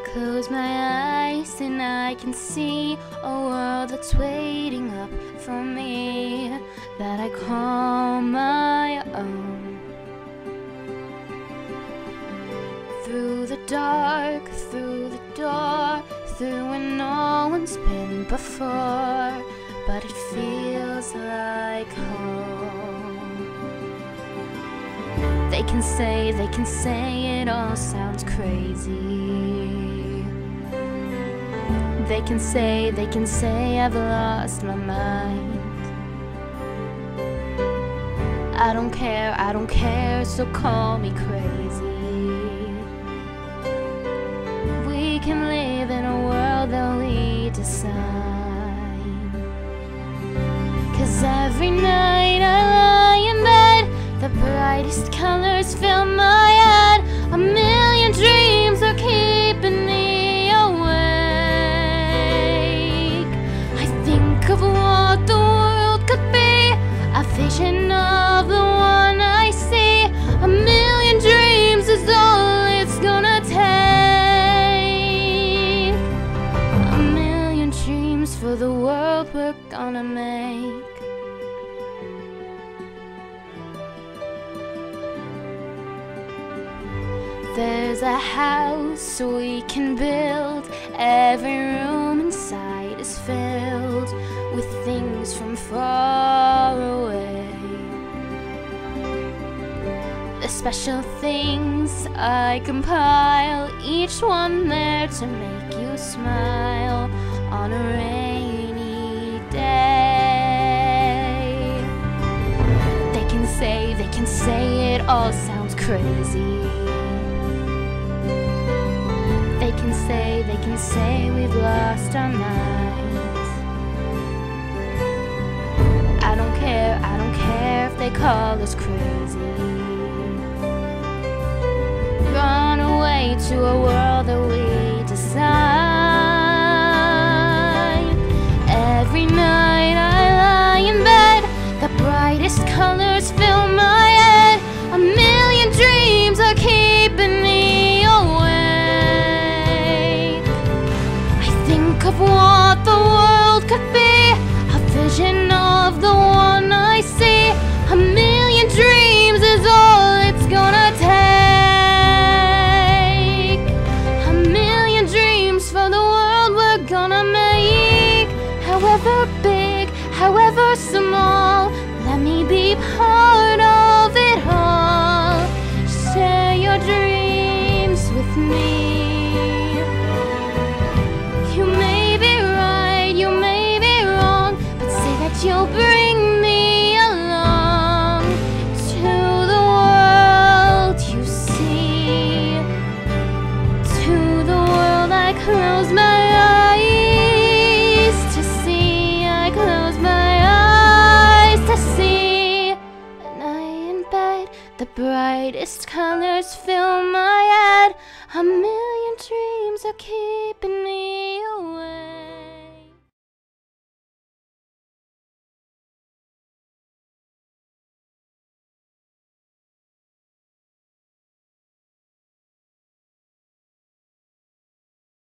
close my eyes and I can see a world that's waiting up for me, that I call my own. Through the dark, through the door, through where no one's been before, but it feels like home. They can say it all sounds crazy. They can say I've lost my mind. I don't care, so call me crazy. We can live in a world that we design. 'Cause every night I lie in bed, the brightest colors fill my head. A million dreams are keeping me awake. I think of what the world could be, a vision of the one I see. A million dreams is all it's gonna take. A million dreams for the world we're gonna make. There's a house we can build. Every room inside is filled with things from far away. The special things I compile, each one there to make you smile on a rainy day. They can say it all sounds crazy. They can say we've lost our minds. I don't care if they call us crazy. Run away to a world that we design. Every night I lie in bed, the brightest colors fill my head. A million dreams are keeping me awake. Of what the world could be, a vision of the one I see. A million dreams is all it's gonna take. A million dreams for the world we're gonna make. However big, however small, let me be part of it all. Share your dreams with me. You'll bring me along to the world you see. To the world I close my eyes to see. I close my eyes to see. And I in bed, the brightest colors fill my head. A million dreams are keeping